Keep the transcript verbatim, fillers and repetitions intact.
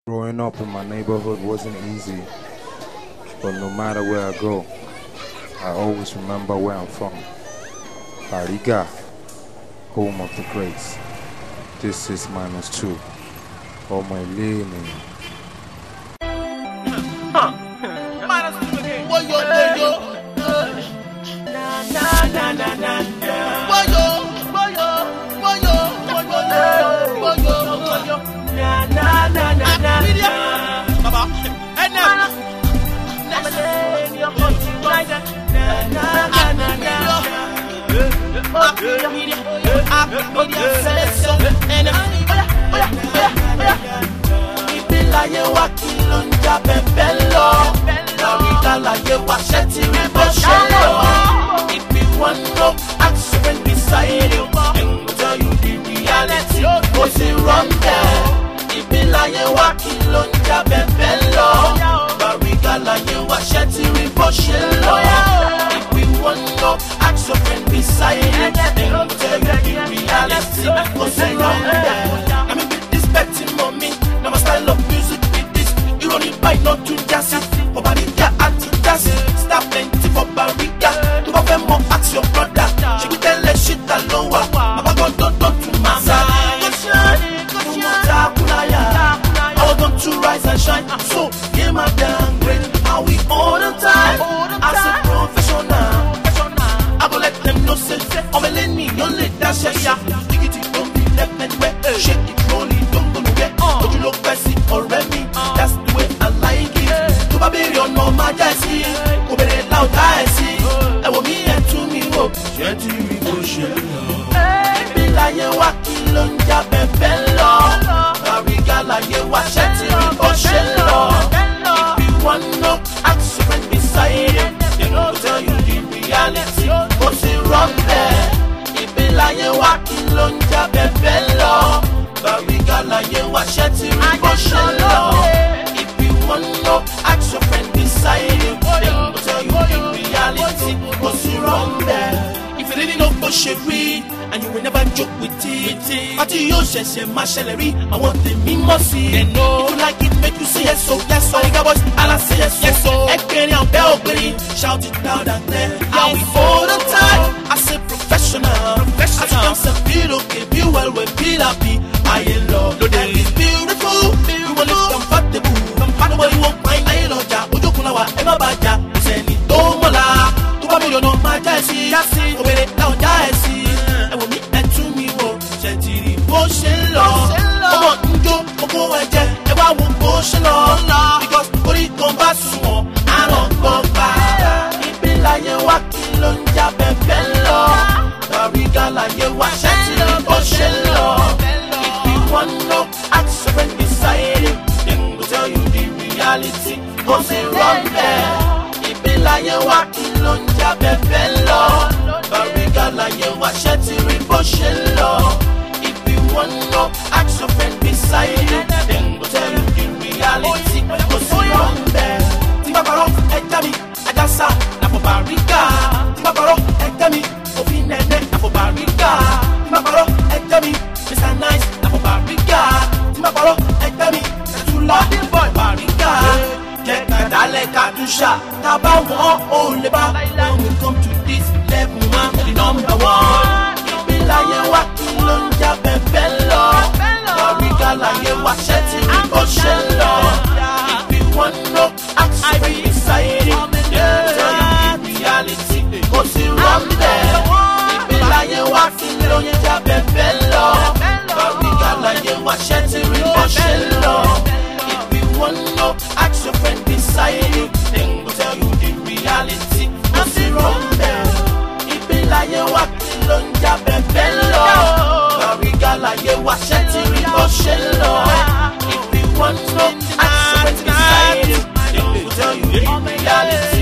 Growing up in my neighborhood wasn't easy, but no matter where I go, I always remember where I'm from. Bariga, home of the greats. This is minus two. Oh my lane. Minus two again. Woyo, woyo. Na na na na na na. Woyo, woyo, woyo, woyo, woyo, woyo. Na na na na na na. Baba, and now. Na na na na na. Media, media, media selection. And oya, oya, oya. Ibelaye wa kilo nja bebelo. Bariga laye wa sheti riboshelo. If you want to ask your friend beside you, and tell you the reality, what's it wrong there? Ibelaye wa kilo nja bebelo. Bariga laye wa sheti riboshelo. If you want to ask your friend beside you, and tell you the reality, what's it wrong there? I mean, with this betting mommy, now my style of music with this. You don't need buy not to jazz it. For Bariga anti-jazz it. Stop plenty for Bariga. To have them more ask your brother. She will tell her shit that lower. Papa got done done to massa. I was going to rise and shine. So, yeah, my damn great. Are we all the time? As a professional, I go let them know, say, oh, me let me, you let that shit. Diggity, don't be left anywhere. Shake it, roll it, don't go nowhere. Don't you look messy already? That's the way I like it. To Babylon, no majesty. Go be loud, I see. I want me and to me, oh, jetty, we go share. Be like you walking on your bebelo. Bariga like you watch jetty, we go share. If you want no ask your friend beside you, they go tell you the reality. What's it wrong there? Be like you walking on your bebelo. Bariga like you watch jetty, we go share. If you want no ask your friend beside you, they go tell you the reality. What's it wrong there? If you really know bullshit read, and you will never joke with it, but you just say my celery, I want the me must see. If you like it, make you say yes, so yes, so Bariga boys, I'll say yes, yes, so Ekeni and Belgrade, shout it loud and clear. Are we all the time? I say professional, professional. As you can feel okay, be well with be happy. I in love, no that is beautiful. You will live comfortable, comfortable. You won't find I love ya. Ojo kunawa, ema baja, useni tomola. You know my Jesse, Jesse, over it now, Jesse. I will meet that to me, oh, Jetty, Ocean Law. Come on, go, go, and jet, and I won't push along. Because what it come back to, I don't go back. It be like you walking on your bebelo. Bariga like you watch Jetty, Ocean Law. If you want no ask your friend beside you, then go tell you the reality. What's it wrong there? Like you walking on your bebelo. Bariga like you watch it to riboshelo. If you want no ask your friend beside you, then go tell you the reality. What's wrong there? Tibabaro, Etami, Adasa, na for Bariga. Tibabaro, Etami, Ofinene, na for Bariga. Tibabaro, Etami, Mister Nice, na for Bariga. Tibabaro, Etami, Tula, boy, Bariga. Get that I Katusha, Taba one, oh, Leba. When we come to this level, man, the number one. It be like you walking on your bebelo. Bariga like you watch it in Oshelo. If you want no ask your friend beside you, then tell you the reality. What's it wrong there? It be like you walking on your bebelo. Bariga like you watch it in Oshelo. One no ask your friend beside you, then go tell you the reality. What's it wrong there? It be like you walking on your bebelo. Bariga like you watch it in Oshelo. If you want no ask your friend beside you, then go tell you the reality.